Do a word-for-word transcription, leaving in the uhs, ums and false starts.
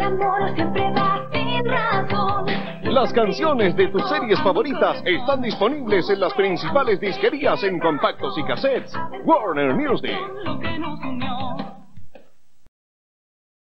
amor siempre va sin razón. Las canciones de tus series favoritas están disponibles en las principales disquerías en compactos y cassettes. Warner Music. Lo que nos unió.